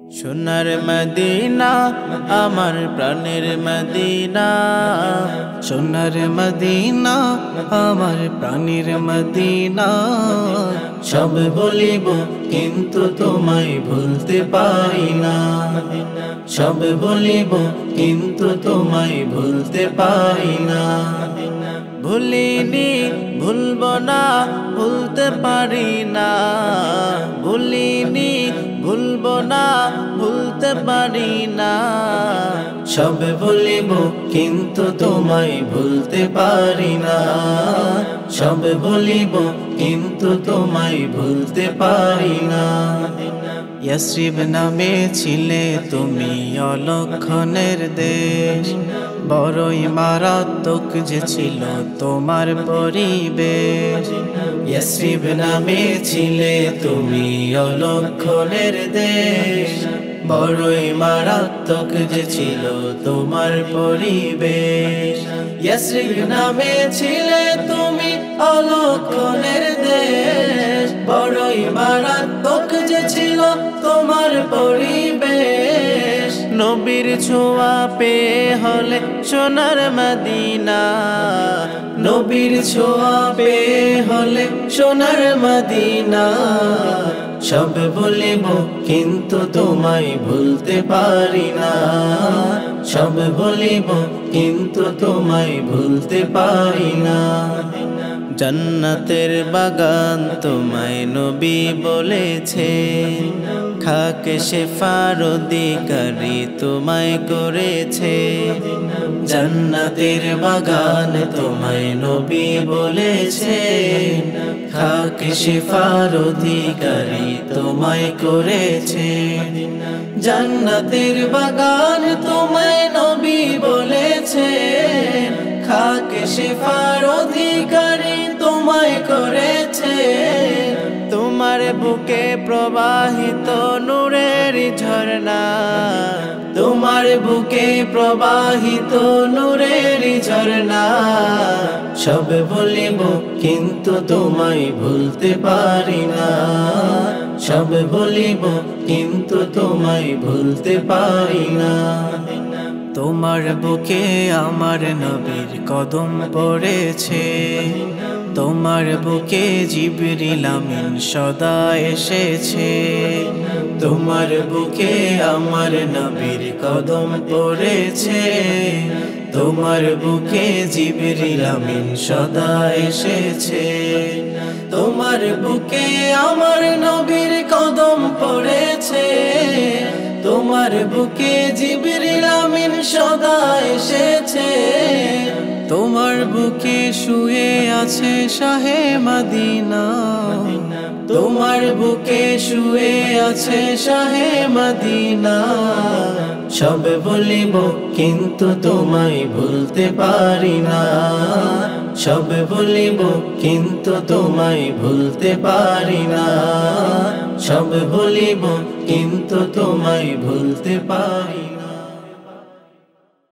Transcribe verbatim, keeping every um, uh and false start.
সোনার মদিনা আমার প্রাণের মদিনা, সোনার মদিনা আমার প্রাণের মদিনা। সব বলিব কিন্তু তোমায় ভুলতে পারি না। সব বলিব কিন্তু তোমায় ভুলতে পারি না। ভুলিনি ভুলব না ভুলতে পারি না। ভুলিনি ভুলব না ভুলতে পারি না। সব বলিব কিন্তু তোমায় ভুলতে পারি না। সব বলিব কিন্তু তোমায় ভুলতে পারি না। ইয়াসরিব নামে ছিলে তুমি অলক্ষণের দেশ, বড়ই মারাত্মক যে ছিল তোমার পরিবেশ। ইয়াসরিব নামে ছিলে তুমি অলক্ষণের দেশ, বড়ই মারাত্মক যে ছিল তোমার পরিবেশ। ইয়াসরিব নামে ছিলে তুমি অলক্ষণের দেশ, বড়ই মারাত্মক যে ছিল তোমার পরিবেশ। নবীর ছোঁয়া পেয়ে হলে সোনার মদিনা, নবীর ছোঁয়া পেয়ে হলে সোনার মদিনা। সব বলিব কিন্তু তোমায় ভুলতে পারি না। সব বলিব কিন্তু তোমায় ভুলতে পারি না। জান্নাতের বাগান তোমায় নবী বলেছে, খাকে শেফার অধিকারী তোমায় করেছে। জান্নাতের বাগান তোমায় নবী বলেছে, খাকে শেফার অধিকারী তোমায় করেছে। জান্নাতের বাগান তোমায় নবী বলেছে, খাকে শেফার অধিকারী তোমায় করেছে। তোমার বুকে প্রবাহিত নূরের ঝর্ণা, তোমার বুকে প্রবাহিত নূরের ঝর্ণা। সব বলিব কিন্তু তোমায় ভুলতে পারি না। সব বলিব কিন্তু তোমায় ভুলতে পারি না। তোমার বুকে আমার নবীর কদম পড়েছে, তোমার বুকে জিবরিল আমিন সদা এসেছে। তোমার বুকে আমার নবীর কদম পড়েছে, তোমার বুকে জিবরিল আমিন সদা এসেছে। তোমার বুকে আমার নবীর কদম পড়েছে, তোমার বুকে জিবরিল আমিন সদা এসেছে। তোমার বুকে শুয়ে আছে শাহে মদিনা, তোমার বুকে শুয়ে আছে শাহে মদিনা। সব বলিব কিন্তু তোমায় ভুলতে পারি না। সব বলিব কিন্তু তোমায় ভুলতে পারি না। সব বলিব কিন্তু তোমায় ভুলতে পারি না।